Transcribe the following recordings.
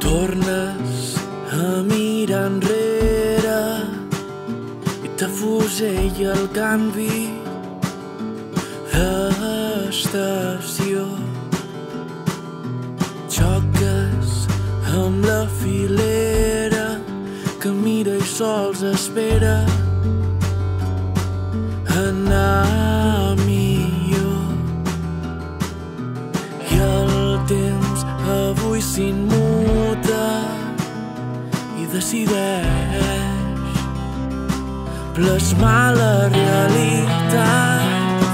Tornes a mirar enrere i t'afusella el canvi d'estació. Xoques amb la filera que mira i sols espera anar millor. I el temps avui s'immuta i decideix plasmar la realitat.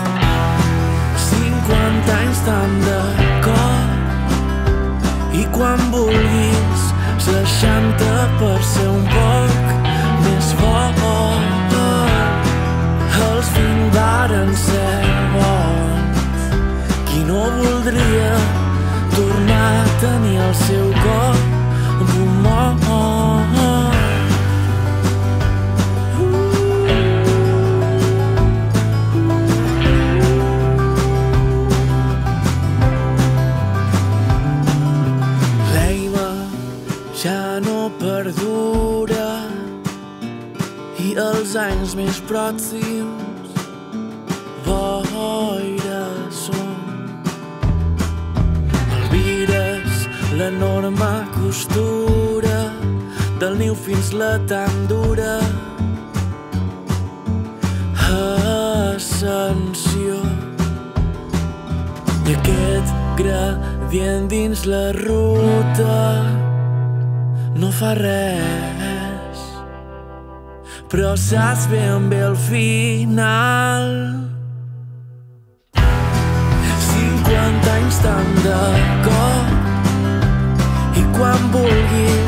50 anys tan d'acord i quan vulguis 60 per ser un poc més fort. Els 20 varen ser bons. Qui no voldria tornar a tenir el seu cor amb un mort? L'eina ja no perdura i els anys més pròxims boires són. Albires l'enorme costura del niu fins la tan dura ascensió. I aquest gradient dins la ruta no fa res, però saps ben bé al final. 50 anys tan d'acord i quan vulguis